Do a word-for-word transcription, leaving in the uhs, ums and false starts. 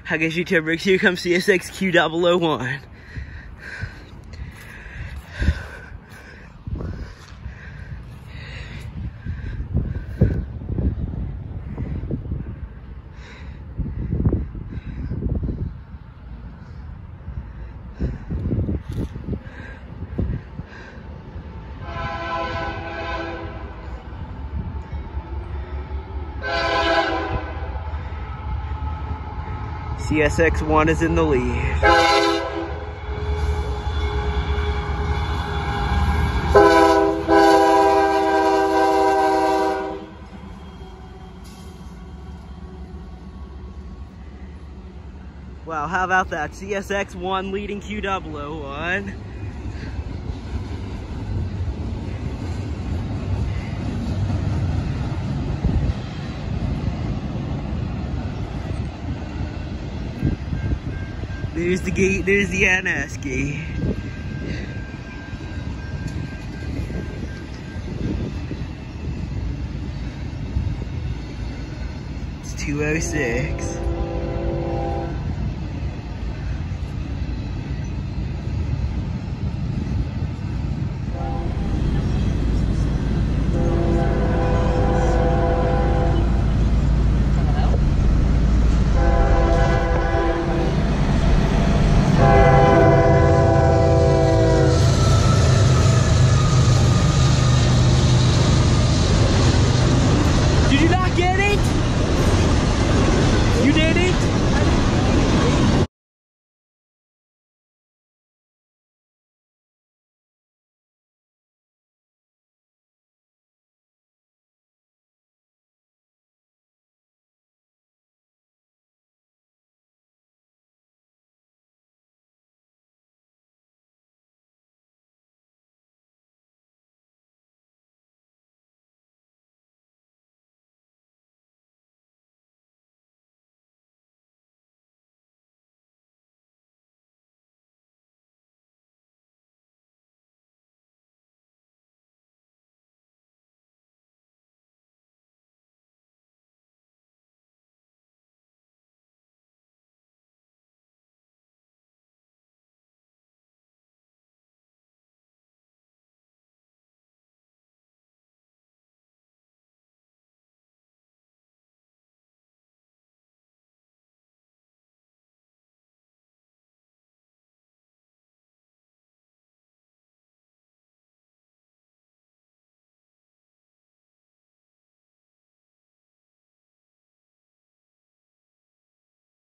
Hi guys, YouTubers, here comes C S X Q zero zero one. C S X one is in the lead. Wow, how about that? C S X one leading Q zero zero one. There's the gate, there's the N S gate. It's two oh six.